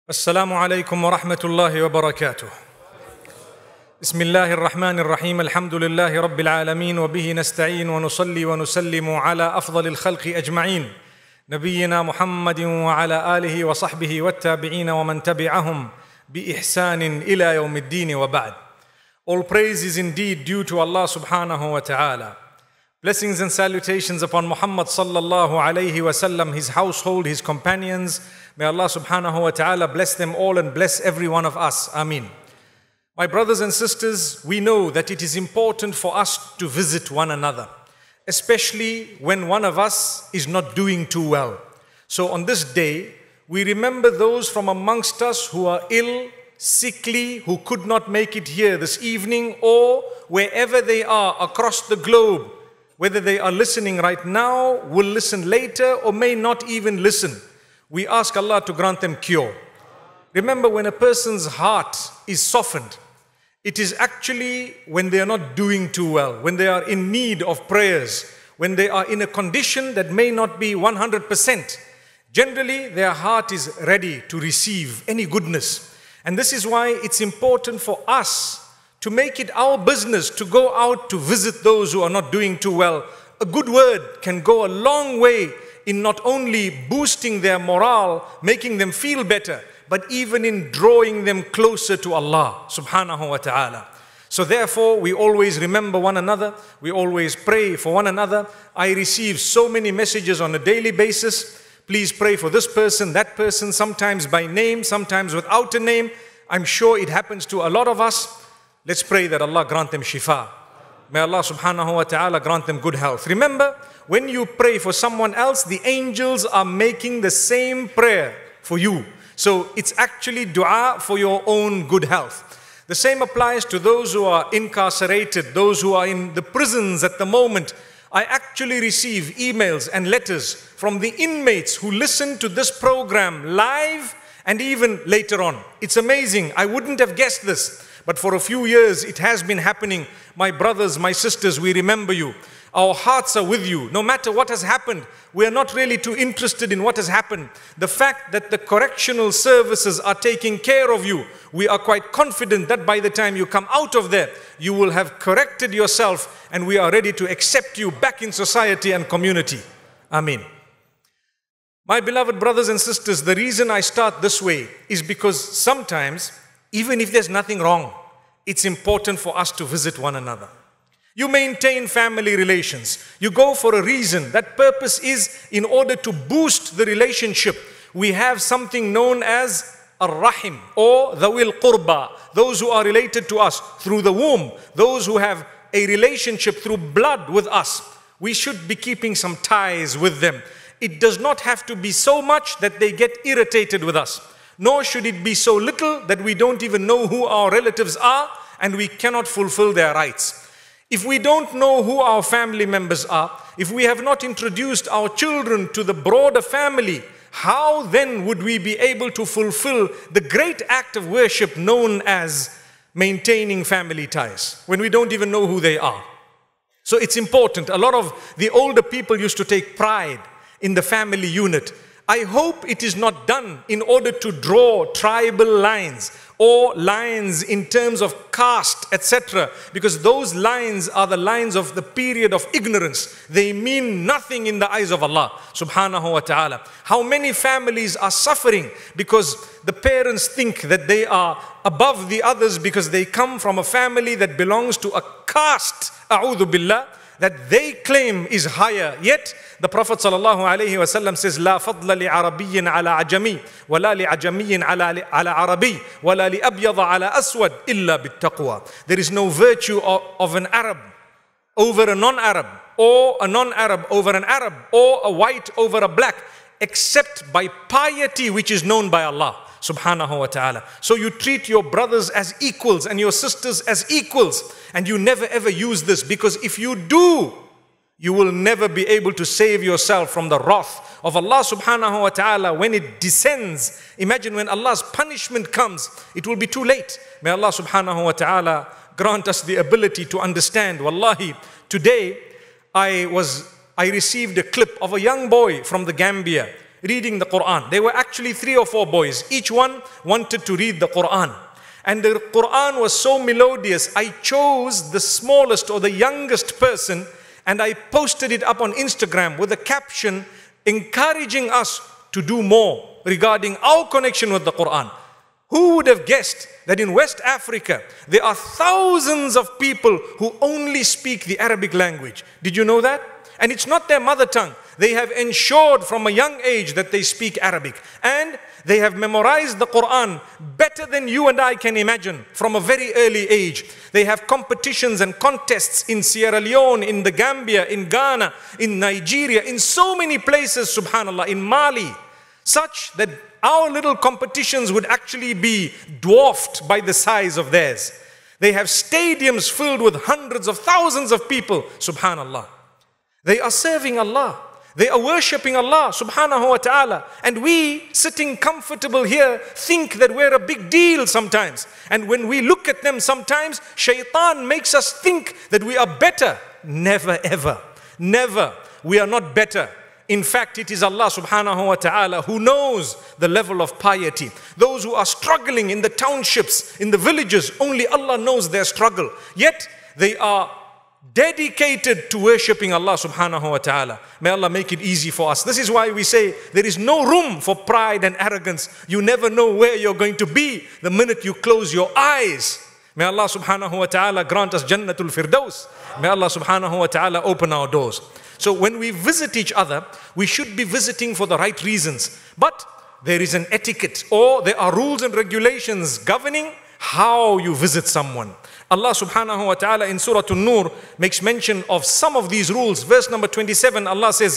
السلام عليكم ورحمة الله وبركاته. بسم الله الرحمن الرحيم. الحمد لله رب العالمين وبه نستعين ونصلي ونسلم على أفضل الخلق أجمعين نبينا محمد وعلى آله وصحبه والتابعين ومن تبعهم بإحسان إلى يوم الدين وبعد. All praise is indeed due to Allah subhanahu wa ta'ala. Blessings and salutations upon Muhammad sallallahu alayhi wa sallam, his household, his companions. May Allah subhanahu wa ta'ala bless them all and bless every one of us. Ameen. My brothers and sisters, we know that it is important for us to visit one another, especially when one of us is not doing too well. So on this day, we remember those from amongst us who are ill, sickly, who could not make it here this evening or wherever they are across the globe, whether they are listening right now, will listen later or may not even listen. We ask Allah to grant them cure. Remember, when a person's heart is softened, it is actually when they are not doing too well, when they are in need of prayers, when they are in a condition that may not be 100%. Generally, their heart is ready to receive any goodness. And this is why it's important for us to make it our business to go out to visit those who are not doing too well. A good word can go a long way in not only boosting their morale, making them feel better, but even in drawing them closer to Allah subhanahu wa ta'ala. So therefore, we always remember one another. We always pray for one another. I receive so many messages on a daily basis. Please pray for this person, that person, sometimes by name, sometimes without a name. I'm sure it happens to a lot of us. Let's pray that Allah grant them shifa. May Allah subhanahu wa ta'ala grant them good health. Remember, when you pray for someone else, the angels are making the same prayer for you. So it's actually dua for your own good health. The same applies to those who are incarcerated, those who are in the prisons at the moment. I actually receive emails and letters from the inmates who listen to this program live and even later on. It's amazing. I wouldn't have guessed this. But for a few years, it has been happening. My brothers, my sisters, we remember you. Our hearts are with you. No matter what has happened, we are not really too interested in what has happened. The fact that the correctional services are taking care of you, we are quite confident that by the time you come out of there, you will have corrected yourself and we are ready to accept you back in society and community. Ameen. My beloved brothers and sisters, the reason I start this way is because sometimes, even if there's nothing wrong, it's important for us to visit one another. You maintain family relations. You go for a reason. That purpose is in order to boost the relationship. We have something known as ar-rahim or dhawil qurba, those who are related to us through the womb, those who have a relationship through blood with us. We should be keeping some ties with them. It does not have to be so much that they get irritated with us. Nor should it be so little that we don't even know who our relatives are and we cannot fulfill their rights. If we don't know who our family members are, if we have not introduced our children to the broader family, how then would we be able to fulfill the great act of worship known as maintaining family ties when we don't even know who they are? So it's important. A lot of the older people used to take pride in the family unit. I hope it is not done in order to draw tribal lines or lines in terms of caste, etc. Because those lines are the lines of the period of ignorance. They mean nothing in the eyes of Allah subhanahu wa ta'ala. How many families are suffering because the parents think that they are above the others because they come from a family that belongs to a caste, a'udhu billah, that they claim is higher. Yet the Prophet ﷺ says, لا فضل لعربي على عجمي ولا لعجمي على عربي ولا لأبيض على أسود إلا بالتقوى. There is no virtue of an Arab over a non-Arab, or a non-Arab over an Arab, or a white over a black, except by piety which is known by Allah subhanahu wa ta'ala. So you treat your brothers as equals and your sisters as equals, and you never ever use this, because if you do, you will never be able to save yourself from the wrath of Allah subhanahu wa ta'ala when it descends. Imagine when Allah's punishment comes, it will be too late. May Allah subhanahu wa ta'ala grant us the ability to understand. Wallahi, today I received a clip of a young boy from the Gambia. reading the Quran. There were actually 3 or 4 boys. Each one wanted to read the Quran. And the Quran was so melodious, I chose the smallest or the youngest person and I posted it up on Instagram with a caption encouraging us to do more regarding our connection with the Quran. Who would have guessed that in West Africa, there are thousands of people who only speak the Arabic language? Did you know that? And it's not their mother tongue. They have ensured from a young age that they speak Arabic. And they have memorized the Quran better than you and I can imagine from a very early age. They have competitions and contests in Sierra Leone, in the Gambia, in Ghana, in Nigeria, in so many places, subhanallah, in Mali, such that our little competitions would actually be dwarfed by the size of theirs. They have stadiums filled with hundreds of thousands of people, subhanallah. They are serving Allah. They are worshipping Allah subhanahu wa ta'ala. And we, sitting comfortable here, think that we're a big deal sometimes. And when we look at them sometimes, shaitan makes us think that we are better. Never ever. Never. We are not better. In fact, it is Allah subhanahu wa ta'ala who knows the level of piety. Those who are struggling in the townships, in the villages, only Allah knows their struggle. Yet, they are dedicated to worshipping Allah subhanahu wa ta'ala. May Allah make it easy for us. This is why we say there is no room for pride and arrogance. You never know where you're going to be the minute you close your eyes. May Allah subhanahu wa ta'ala grant us Jannatul Firdaus. May Allah subhanahu wa ta'ala open our doors. So when we visit each other, we should be visiting for the right reasons. But there is an etiquette, or there are rules and regulations governing how you visit someone. Allah subhanahu wa ta'ala in Surah An-Nur makes mention of some of these rules. Verse number 27, Allah says,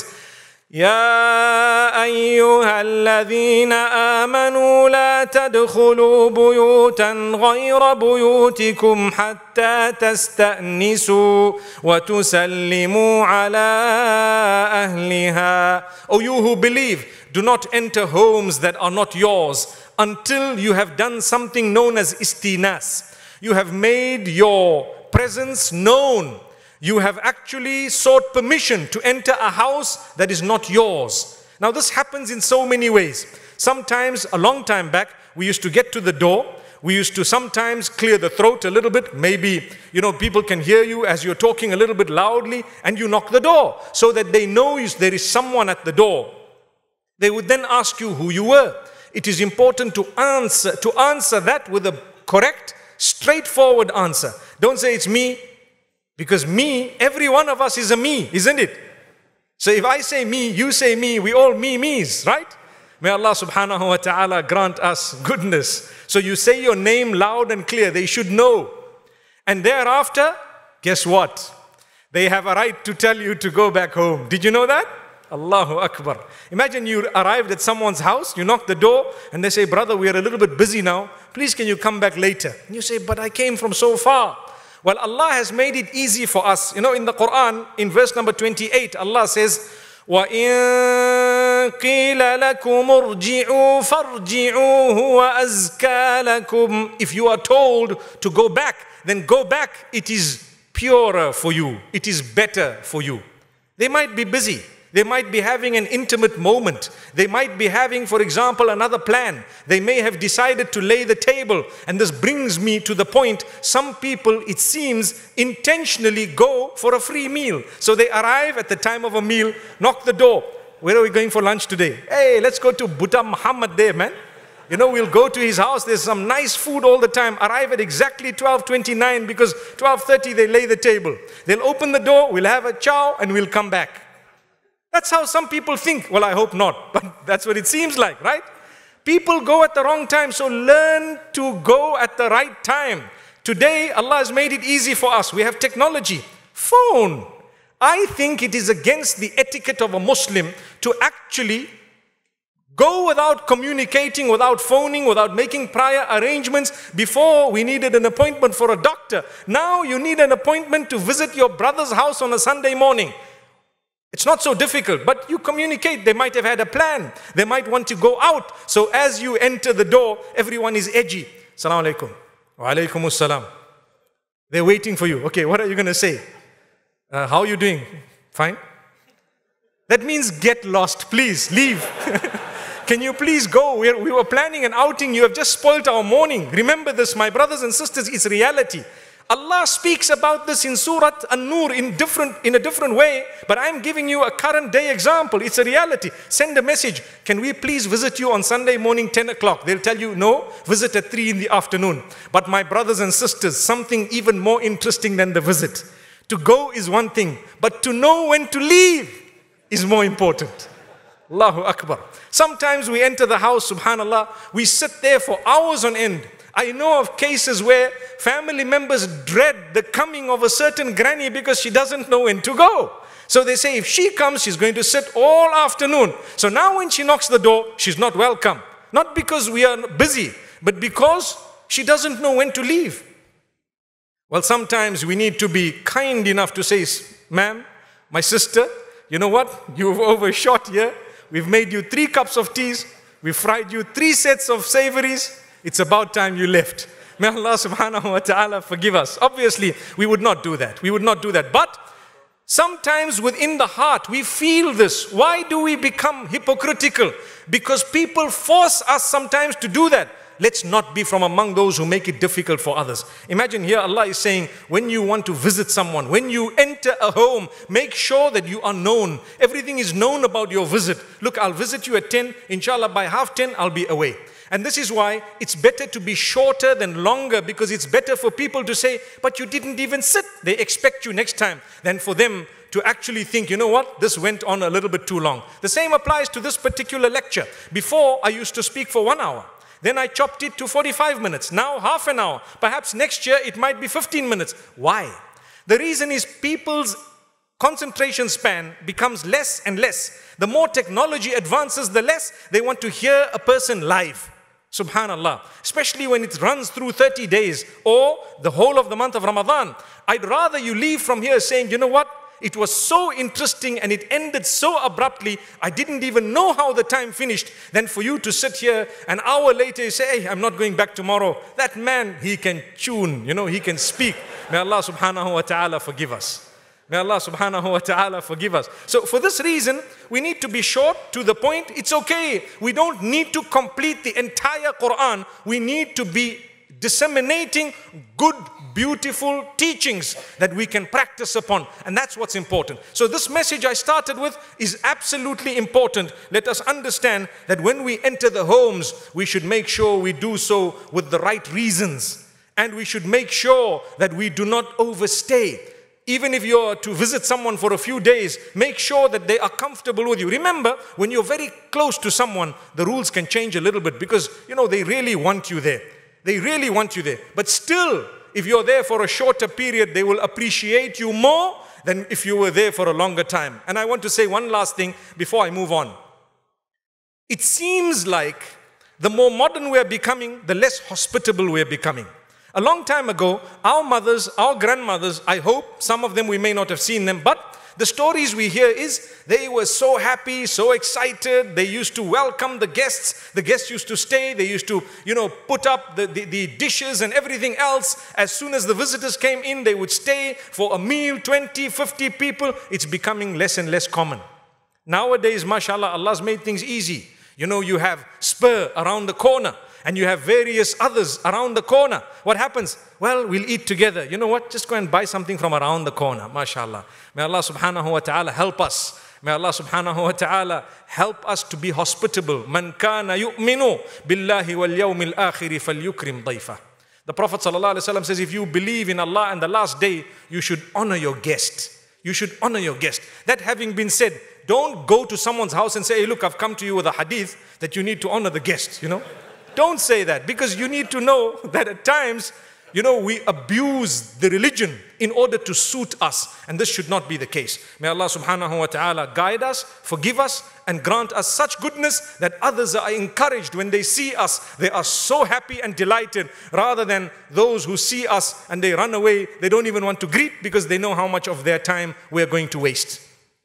يا أيها الذين آمنوا لا تدخلوا بيوتا غير بيوتكم حتى تستأنسوا وتسلموا على أهلها. O you who believe, do not enter homes that are not yours until you have done something known as istinas. You have made your presence known. You have actually sought permission to enter a house that is not yours. Now this happens in so many ways. Sometimes, a long time back, we used to get to the door. We used to sometimes clear the throat a little bit. Maybe, people can hear you as you're talking a little bit loudly, and you knock the door so that they know there is someone at the door. They would then ask you who you were. It is important to answer that with a correct, straightforward answer. Don't say it's me. Because me, every one of us is a me, isn't it? So if I say me, you say me, we all me's, right? May Allah subhanahu wa ta'ala grant us goodness. So you say your name loud and clear, they should know. And thereafter, guess what? They have a right to tell you to go back home. Did you know that? Allahu Akbar. Imagine you arrived at someone's house, you knock the door, and they say, brother, we are a little bit busy now. Please, can you come back later? And you say, but I came from so far. Well, Allah has made it easy for us. In the Quran, in verse number 28, Allah says, وَإِن قِيلَ لَكُمُ ارْجِعُوا فَارْجِعُوا هُوَ أَزْكَى لَكُمْ. If you are told to go back, then go back. It is purer for you. It is better for you. They might be busy. They might be having an intimate moment. They might be having, for example, another plan. They may have decided to lay the table. And this brings me to the point, some people, it seems, intentionally go for a free meal. So they arrive at the time of a meal, knock the door. Where are we going for lunch today? Hey, let's go to Buddha Muhammad there, man. We'll go to his house. There's some nice food all the time. Arrive at exactly 12:29 because 12:30 they lay the table. They'll open the door, we'll have a chow, and we'll come back. That's how some people think. Well, I hope not, but that's what it seems like, right? People go at the wrong time, so learn to go at the right time. Today, Allah has made it easy for us. We have technology. Phone. I think it is against the etiquette of a Muslim to actually go without communicating, without phoning, without making prior arrangements. Before, we needed an appointment for a doctor. Now, you need an appointment to visit your brother's house on a Sunday morning. It's not so difficult, but you communicate. They might have had a plan. They might want to go out. So as you enter the door, everyone is edgy. Assalamu alaikum. Wa alaikum assalam. They're waiting for you. Okay, what are you going to say? How are you doing? Fine? That means get lost, please, leave. Can you please go? We were planning an outing, you have just spoiled our morning. Remember this, my brothers and sisters, it's reality. Allah speaks about this in Surah An-Nur in a different way, but I'm giving you a current day example. It's a reality. Send a message. Can we please visit you on Sunday morning 10 o'clock? They'll tell you, no, visit at 3 in the afternoon. But my brothers and sisters, something even more interesting than the visit. To go is one thing, but to know when to leave is more important. Allahu Akbar. Sometimes we enter the house, subhanallah, we sit there for hours on end. I know of cases where family members dread the coming of a certain granny because she doesn't know when to go. So they say if she comes, she's going to sit all afternoon. So now when she knocks the door, she's not welcome. Not because we are busy, but because she doesn't know when to leave. Well, sometimes we need to be kind enough to say, ma'am, my sister, you know what? You've overshot here. We've made you 3 cups of teas. We've fried you 3 sets of savories. It's about time you left. May Allah subhanahu wa ta'ala forgive us. Obviously, we would not do that. We would not do that. But sometimes within the heart, we feel this. Why do we become hypocritical? Because people force us sometimes to do that. Let's not be from among those who make it difficult for others. Imagine here Allah is saying, when you want to visit someone, when you enter a home, make sure that you are known. Everything is known about your visit. Look, I'll visit you at 10. Inshallah, by 10:30, I'll be away. And this is why it's better to be shorter than longer, because it's better for people to say, but you didn't even sit. They expect you next time, than for them to actually think, you know what, this went on a little bit too long. The same applies to this particular lecture. Before, I used to speak for 1 hour. Then I chopped it to 45 minutes. Now half an hour. Perhaps next year it might be 15 minutes. Why? The reason is people's concentration span becomes less and less. The more technology advances, the less they want to hear a person live. Subhanallah. Especially when it runs through 30 days or the whole of the month of Ramadan. I'd rather you leave from here saying, you know what? It was so interesting and it ended so abruptly, I didn't even know how the time finished, than for you to sit here an hour later you say, hey, I'm not going back tomorrow. That man, he can tune, you know, he can speak. May Allah subhanahu wa ta'ala forgive us. May Allah subhanahu wa ta'ala forgive us. So for this reason, we need to be short, to the point. It's okay. We don't need to complete the entire Quran. We need to be disseminating good, beautiful teachings that we can practice upon. And that's what's important. So this message I started with is absolutely important. Let us understand that when we enter the homes, we should make sure we do so with the right reasons. And we should make sure that we do not overstay. Even if you're to visit someone for a few days, make sure that they are comfortable with you. Remember, when you're very close to someone, the rules can change a little bit because, you know, they really want you there. They really want you there. But still, if you're there for a shorter period, they will appreciate you more than if you were there for a longer time. And I want to say one last thing before I move on. It seems like the more modern we're becoming, the less hospitable we're becoming. A long time ago, our mothers, our grandmothers, I hope, some of them we may not have seen them, but the stories we hear is they were so happy, so excited. They used to welcome the guests. The guests used to stay. They used to, you know, put up the dishes and everything else. As soon as the visitors came in, they would stay for a meal, 20, 50 people. It's becoming less and less common. Nowadays, mashallah, Allah's made things easy. You know, you have Spur around the corner. And you have various others around the corner. What happens? Well, we'll eat together. You know what? Just go and buy something from around the corner. MashaAllah. May Allah subhanahu wa ta'ala help us. May Allah subhanahu wa ta'ala help us to be hospitable. Man kana yu'minu billahi wal yawmil akhiri falyukrim dayfa. The Prophet sallallahu alaihi wasallam says, if you believe in Allah and the last day, you should honor your guest. You should honor your guest. That having been said, don't go to someone's house and say, hey, look, I've come to you with a hadith that you need to honor the guest, you know. Don't say that, because you need to know that at times, you know, we abuse the religion in order to suit us. And this should not be the case. May Allah subhanahu wa ta'ala guide us, forgive us, and grant us such goodness that others are encouraged when they see us. They are so happy and delighted, rather than those who see us and they run away. They don't even want to greet because they know how much of their time we are going to waste.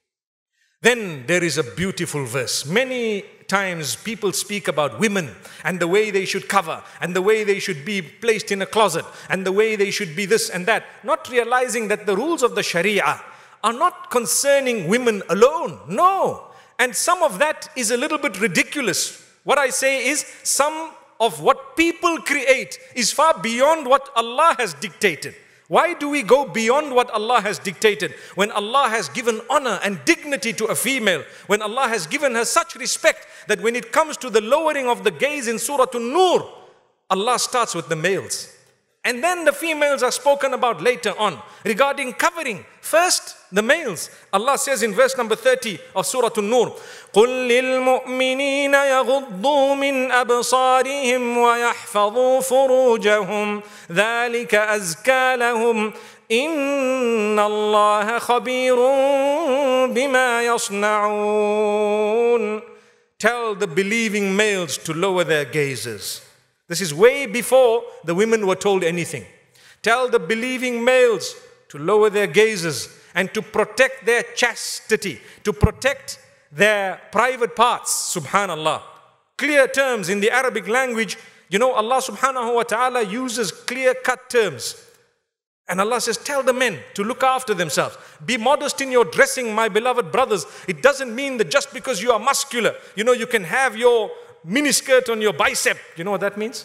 Then there is a beautiful verse. Many times people speak about women and the way they should cover and the way they should be placed in a closet and the way they should be this and that, not realizing that the rules of the Sharia are not concerning women alone. No. And some of that is a little bit ridiculous. What I say is, some of what people create is far beyond what Allah has dictated. Why do we go beyond what Allah has dictated? When Allah has given honor and dignity to a female, when Allah has given her such respect that when it comes to the lowering of the gaze in Surah An-Nur, Allah starts with the males. And then the females are spoken about later on. Regarding covering, first the males. Allah says in verse number 30 of Surah An-Nur, قُلْ لِلْمُؤْمِنِينَ يَغُضُّوا مِنْ أَبْصَارِهِمْ وَيَحْفَظُوا فُرُوجَهُمْ ذَلِكَ أَزْكَى لَهُمْ إِنَّ اللَّهَ خَبِيرٌ بِمَا يَصْنَعُونَ. Tell the believing males to lower their gazes. This is way before the women were told anything. Tell the believing males to lower their gazes and to protect their chastity, to protect their private parts. Subhanallah. Clear terms in the Arabic language. You know, Allah subhanahu wa ta'ala uses clear-cut terms. And Allah says, tell the men to look after themselves. Be modest in your dressing, my beloved brothers. It doesn't mean that just because you are muscular, you know, you can have your miniskirt on your bicep. You know what that means?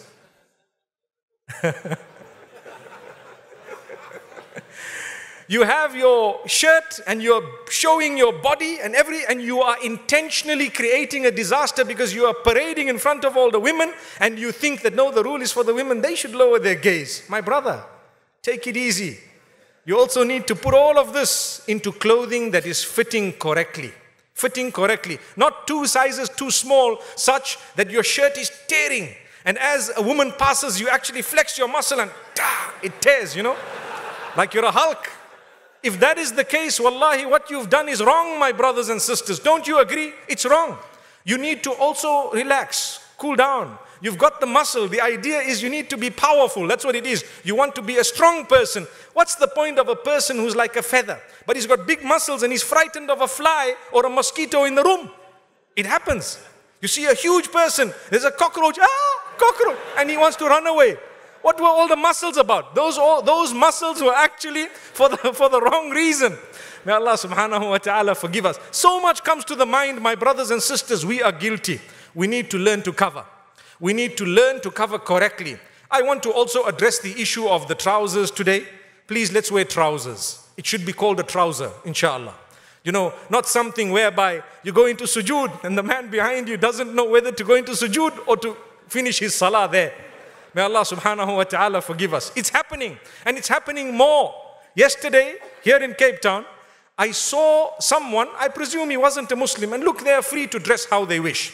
You have your shirt and you're showing your body and you are intentionally creating a disaster because you are parading in front of all the women and you think that no, the rule is for the women, they should lower their gaze. My brother, take it easy. You also need to put all of this into clothing that is fitting correctly. Fitting correctly. Not 2 sizes too small, such that your shirt is tearing. And as a woman passes, you actually flex your muscle and it tears, you know. Like you're a Hulk. If that is the case, wallahi, what you've done is wrong, my brothers and sisters. Don't you agree? It's wrong. You need to also relax, cool down. You've got the muscle. The idea is you need to be powerful. That's what it is. You want to be a strong person. What's the point of a person who's like a feather, but he's got big muscles and he's frightened of a fly or a mosquito in the room? It happens. You see a huge person, there's a cockroach, cockroach, and he wants to run away. What were all the muscles about? Those muscles were actually for the wrong reason. May Allah subhanahu wa ta'ala forgive us. So much comes to the mind, my brothers and sisters, we are guilty. We need to learn to cover. We need to learn to cover correctly. I want to also address the issue of the trousers today. Please, let's wear trousers. It should be called a trouser, inshallah. You know, not something whereby you go into sujood and the man behind you doesn't know whether to go into sujood or to finish his salah there. May Allah subhanahu wa ta'ala forgive us. It's happening, and it's happening more. Yesterday, here in Cape Town, I saw someone, I presume he wasn't a Muslim, and look, they are free to dress how they wish.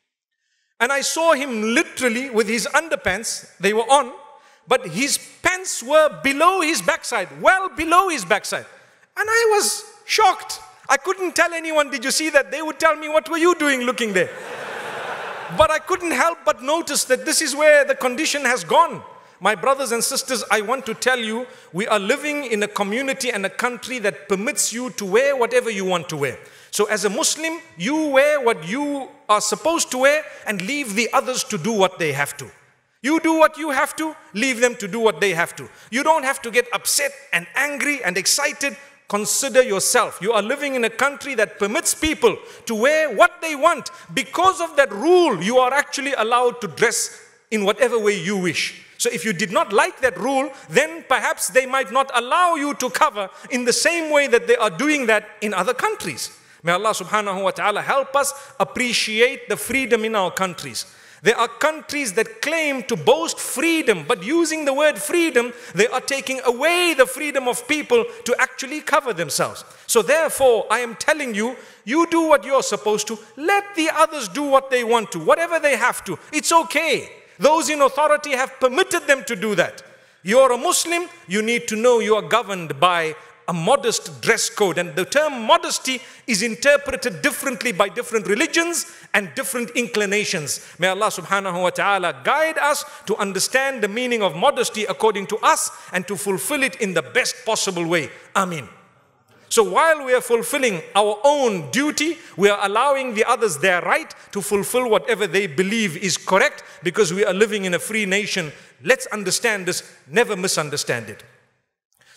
And I saw him literally with his underpants, they were on, but his pants were below his backside, well below his backside. And I was shocked. I couldn't tell anyone, did you see that? They would tell me, what were you doing looking there? But I couldn't help but notice that this is where the condition has gone. My brothers and sisters, I want to tell you, we are living in a community and a country that permits you to wear whatever you want to wear. So as a Muslim, you wear what you are supposed to wear and leave the others to do what they have to. You do what you have to, leave them to do what they have to. You don't have to get upset and angry and excited. Consider yourself. You are living in a country that permits people to wear what they want. Because of that rule, you are actually allowed to dress in whatever way you wish. So if you did not like that rule, then perhaps they might not allow you to cover in the same way that they are doing that in other countries. May Allah subhanahu wa ta'ala help us appreciate the freedom in our countries. There are countries that claim to boast freedom, but using the word freedom, they are taking away the freedom of people to actually cover themselves. So therefore, I am telling you, you do what you're supposed to. Let the others do what they want to, whatever they have to. It's okay. Those in authority have permitted them to do that. You're a Muslim, you need to know you are governed by a modest dress code. And the term modesty is interpreted differently by different religions and different inclinations. May Allah subhanahu wa ta'ala guide us to understand the meaning of modesty according to us and to fulfill it in the best possible way. Ameen. So while we are fulfilling our own duty, we are allowing the others their right to fulfill whatever they believe is correct, because we are living in a free nation. Let's understand this, never misunderstand it.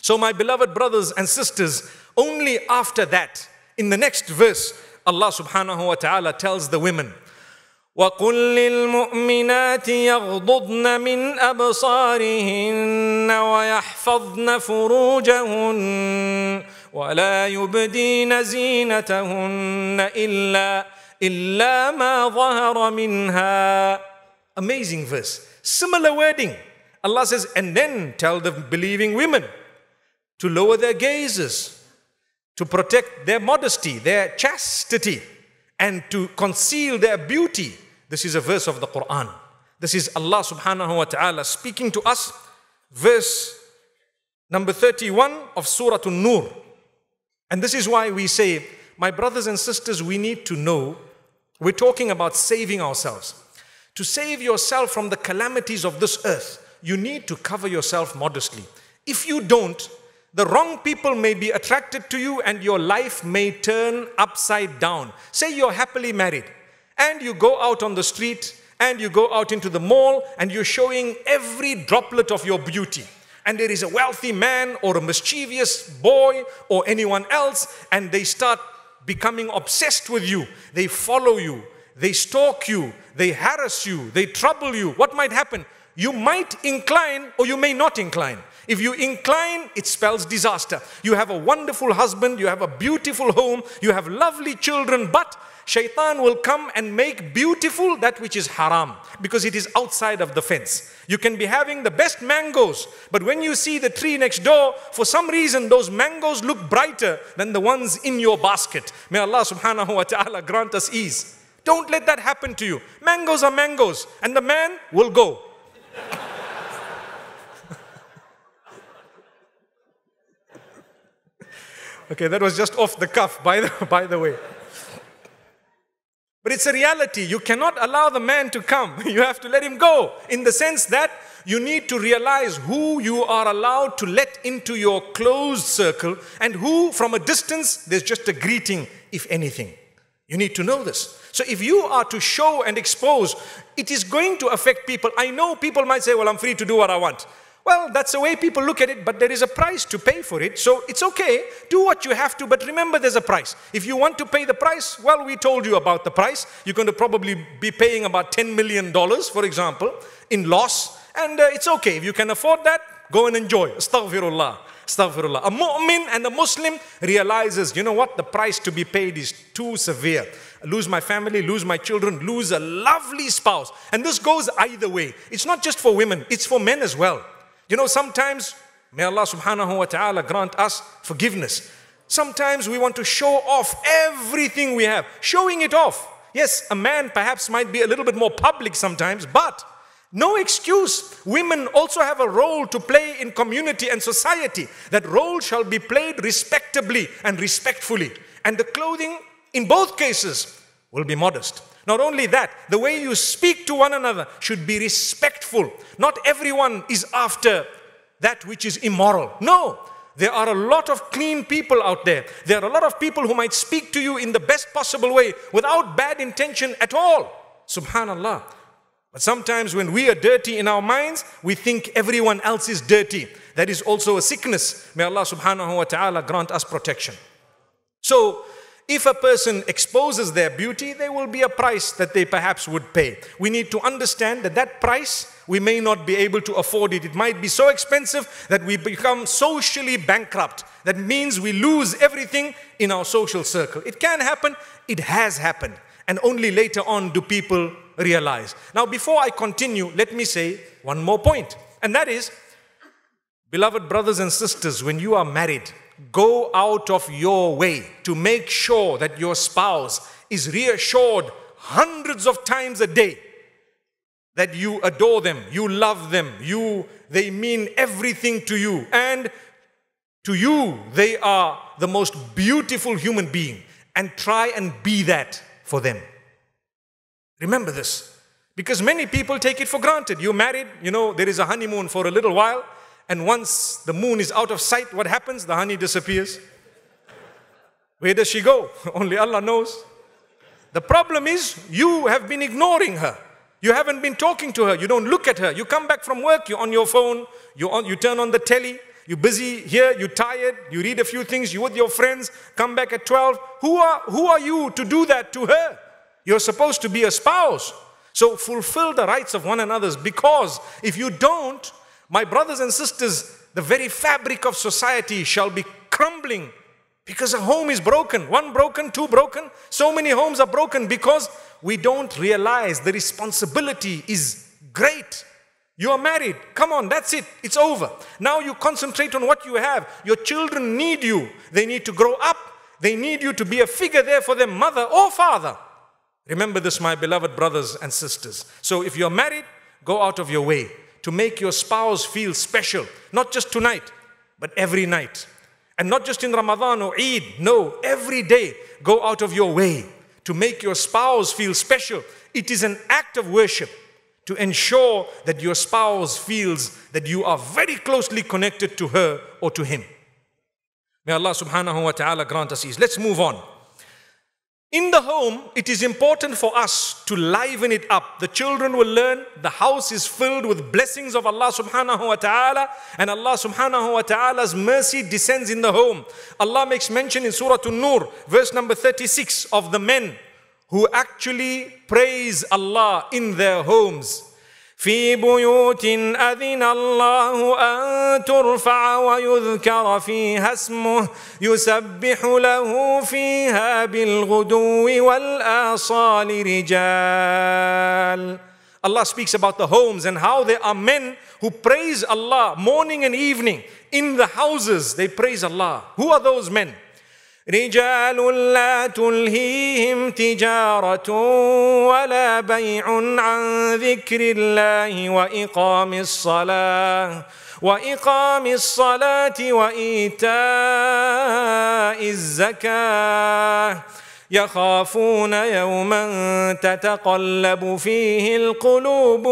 So my beloved brothers and sisters, only after that, in the next verse, Allah subhanahu wa ta'ala tells the women, وَقُلْ لِلْمُؤْمِنَاتِ يَغْضُضْنَ مِنْ أَبْصَارِهِنَّ وَيَحْفَظْنَ فُرُوجَهُنَّ وَلَا يُبْدِينَ زِينَتَهُنَّ إِلَّا مَا ظَهَرَ مِنْهَا. Amazing verse. Similar wording. Allah says, and then tell the believing women to lower their gazes, to protect their modesty, their chastity, and to conceal their beauty. This is a verse of the Quran. This is Allah subhanahu wa ta'ala speaking to us. Verse number 31 of Surah An-Nur. And this is why we say, my brothers and sisters, we need to know, we're talking about saving ourselves. To save yourself from the calamities of this earth, you need to cover yourself modestly. If you don't, the wrong people may be attracted to you and your life may turn upside down. Say you're happily married and you go out on the street and you go out into the mall and you're showing every droplet of your beauty. And there is a wealthy man or a mischievous boy or anyone else, and they start becoming obsessed with you. They follow you, they stalk you, they harass you, they trouble you. What might happen? You might incline or you may not incline. If you incline, it spells disaster. You have a wonderful husband, you have a beautiful home, you have lovely children, but shaitan will come and make beautiful that which is haram, because it is outside of the fence. You can be having the best mangoes, but when you see the tree next door, for some reason those mangoes look brighter than the ones in your basket. May Allah subhanahu wa ta'ala grant us ease. Don't let that happen to you. Mangoes are mangoes, and the man will go. Okay, that was just off the cuff, by the way. But it's a reality. You cannot allow the man to come. You have to let him go, in the sense that you need to realize who you are allowed to let into your closed circle and who, from a distance, there's just a greeting, if anything. You need to know this. So if you are to show and expose, it is going to affect people. I know people might say, well, I'm free to do what I want. Well, that's the way people look at it, but there is a price to pay for it. So it's okay, do what you have to, but remember there's a price. If you want to pay the price, well, we told you about the price. You're going to probably be paying about $10 million, for example, in loss. And it's okay. If you can afford that, go and enjoy. Astaghfirullah. Astaghfirullah. A mu'min and a Muslim realizes, you know what, the price to be paid is too severe. Lose my family, lose my children, lose a lovely spouse. And this goes either way. It's not just for women, it's for men as well. You know, sometimes, may Allah subhanahu wa ta'ala grant us forgiveness. Sometimes we want to show off everything we have. Showing it off. Yes, a man perhaps might be a little bit more public sometimes, but no excuse. Women also have a role to play in community and society. That role shall be played respectably and respectfully. And the clothing, in both cases, will be modest. Not only that, the way you speak to one another should be respectful. Not everyone is after that which is immoral. No, there are a lot of clean people out there. There are a lot of people who might speak to you in the best possible way without bad intention at all. Subhanallah. But sometimes when we are dirty in our minds, we think everyone else is dirty. That is also a sickness. May Allah subhanahu wa ta'ala grant us protection. So, if a person exposes their beauty, there will be a price that they perhaps would pay. We need to understand that that price, we may not be able to afford it. It might be so expensive that we become socially bankrupt. That means we lose everything in our social circle. It can happen. It has happened. And only later on do people realize. Now, before I continue, let me say one more point. And that is, beloved brothers and sisters, when you are married, go out of your way to make sure that your spouse is reassured hundreds of times a day that you adore them, you love them, they mean everything to you, and to you they are the most beautiful human being, and try and be that for them. Remember this, because many people take it for granted. You're married, you know, there is a honeymoon for a little while, and once the moon is out of sight, what happens? The honey disappears. Where does she go? Only Allah knows. The problem is, you have been ignoring her. You haven't been talking to her. You don't look at her. You come back from work, you're on your phone, you turn on the telly, You're busy here, you're tired, you read a few things, you're with your friends, come back at 12. Who are you to do that to her? You're supposed to be a spouse. So fulfill the rights of one another, because if you don't, my brothers and sisters, the very fabric of society shall be crumbling, because a home is broken. One broken, two broken. So many homes are broken because we don't realize the responsibility is great. You are married. Come on, that's it. It's over. Now you concentrate on what you have. Your children need you. They need to grow up. They need you to be a figure there for their mother or father. Remember this, my beloved brothers and sisters. So if you're married, go out of your way to make your spouse feel special. Not just tonight, but every night. And not just in Ramadan or Eid. No, every day go out of your way to make your spouse feel special. It is an act of worship to ensure that your spouse feels that you are very closely connected to her or to him. May Allah subhanahu wa ta'ala grant us ease. Let's move on. In the home, it is important for us to liven it up. The children will learn the house is filled with blessings of Allah subhanahu wa ta'ala, and Allah subhanahu wa ta'ala's mercy descends in the home. Allah makes mention in Surah An-Nur, verse number 36, of the men who actually praise Allah in their homes. في بيوت أذن الله أن ترفع ويذكر فيها اسمه يسبح له فيها بالغدو والآصال رجال. Allah speaks about the homes and how there are men who praise Allah morning and evening. In the houses they praise Allah. Who are those men? رجال لا تلهيهم تجارة ولا بيع عن ذكر الله وإقام الصلاة وإيتاء الزكاة يخافون يوما تتقلب فيه القلوب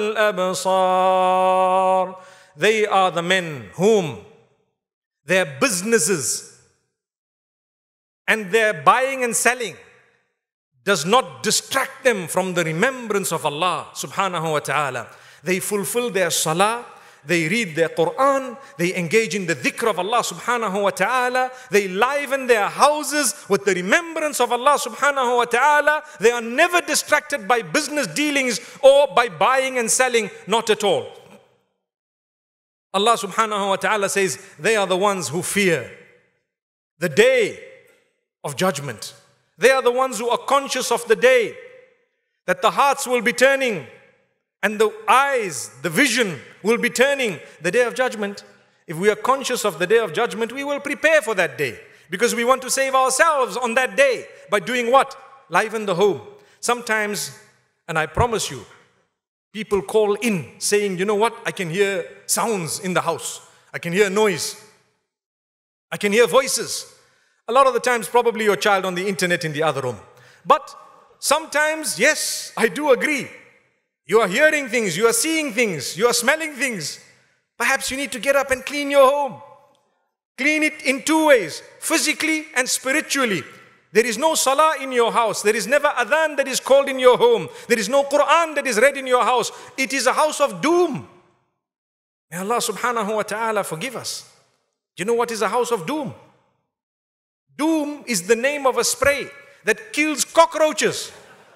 والأبصار. They are the men whom their businesses and their buying and selling does not distract them from the remembrance of Allah subhanahu wa ta'ala. They fulfill their salah, they read their Quran, they engage in the dhikr of Allah subhanahu wa ta'ala, they liven their houses with the remembrance of Allah subhanahu wa ta'ala. They are never distracted by business dealings or by buying and selling, not at all. Allah subhanahu wa ta'ala says they are the ones who fear the day of judgment. They are the ones who are conscious of the day that the hearts will be turning and the eyes, the vision will be turning, the day of judgment. If we are conscious of the day of judgment, we will prepare for that day, because we want to save ourselves on that day by doing what? Liven the home. Sometimes, and I promise you, people call in saying, you know what, I can hear sounds in the house. I can hear noise. I can hear voices. A lot of the times, probably your child on the internet in the other room. But sometimes, yes, I do agree. You are hearing things, you are seeing things, you are smelling things. Perhaps you need to get up and clean your home. Clean it in two ways, physically and spiritually. There is no salah in your house. There is never adhan that is called in your home. There is no Quran that is read in your house. It is a house of doom. May Allah subhanahu wa ta'ala forgive us. Do you know what is a house of doom? Doom is the name of a spray that kills cockroaches.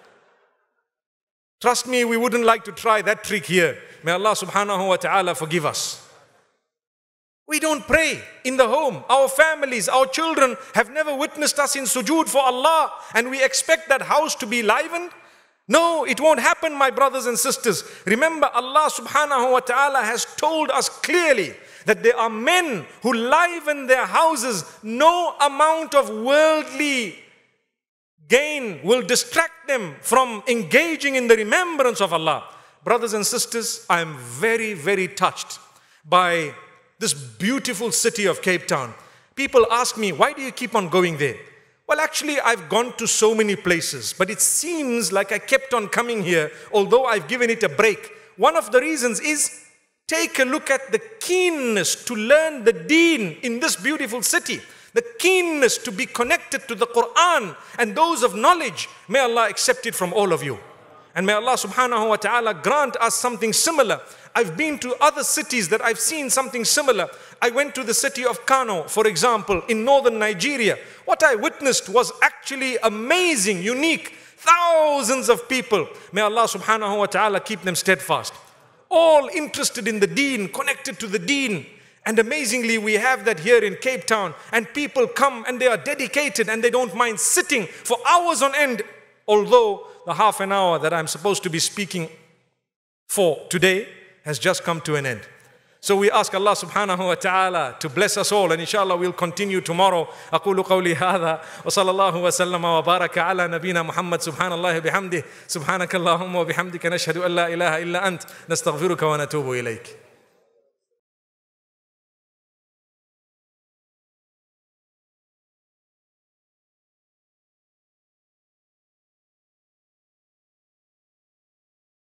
Trust me, we wouldn't like to try that trick here. May Allah subhanahu wa ta'ala forgive us. We don't pray in the home. Our families, our children have never witnessed us in sujood for Allah, and we expect that house to be livened? No, it won't happen, my brothers and sisters. Remember, Allah subhanahu wa ta'ala has told us clearly that there are men who liven their houses. No amount of worldly gain will distract them from engaging in the remembrance of Allah. Brothers and sisters, I am very, very touched by this beautiful city of Cape Town. People ask me, why do you keep on going there? Well, actually, I've gone to so many places, but it seems like I kept on coming here, although I've given it a break. One of the reasons is, take a look at the keenness to learn the deen in this beautiful city. The keenness to be connected to the Quran and those of knowledge. May Allah accept it from all of you. And may Allah subhanahu wa ta'ala grant us something similar. I've been to other cities that I've seen something similar. I went to the city of Kano, for example, in northern Nigeria. What I witnessed was actually amazing, unique. Thousands of people. May Allah subhanahu wa ta'ala keep them steadfast. All interested in the deen, connected to the deen. And amazingly, we have that here in Cape Town. And people come and they are dedicated and they don't mind sitting for hours on end. Although the half an hour that I'm supposed to be speaking for today has just come to an end. So we ask Allah subhanahu wa ta'ala to bless us all, and inshallah we'll continue tomorrow. أقول قولي هذا وصلى الله وسلم وبارك على نبينا محمد سبحان الله بحمده سبحانك اللهم وبحمدك نشهد أن لا إله إلا أنت نستغفرك ونتوب إليك.